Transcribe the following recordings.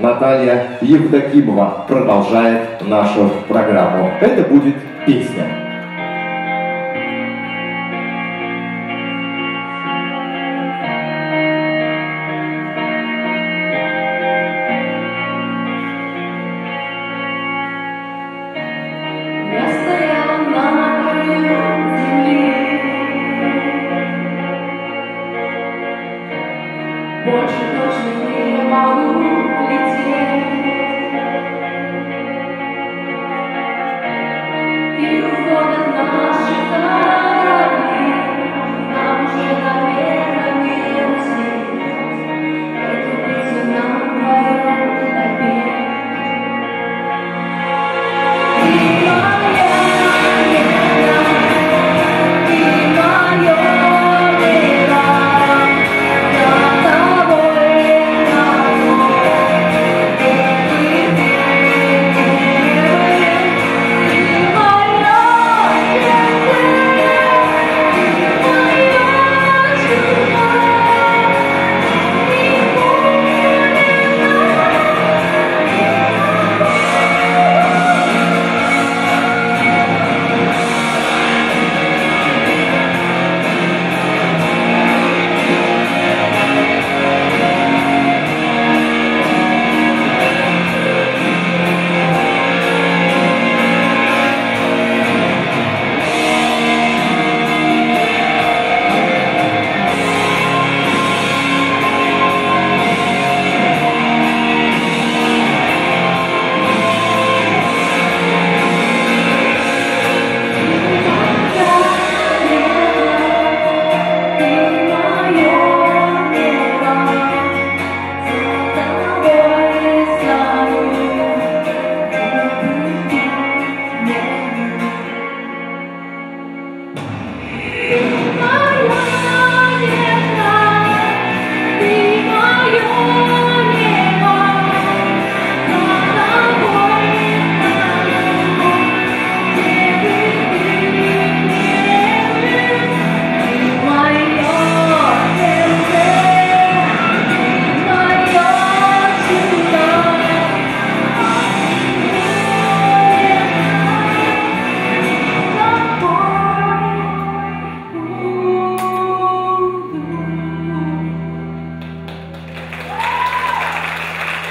Наталья Евдокимова продолжает нашу программу. Это будет песня. Я стояла на краю земли, больше точно не могу лететь. И уходят наши корабли, нам уже, наверное, не уснуть. Эту песню нам вдвоем допеть.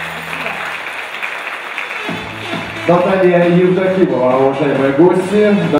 Наталья Евдокимова, уважаемые гости.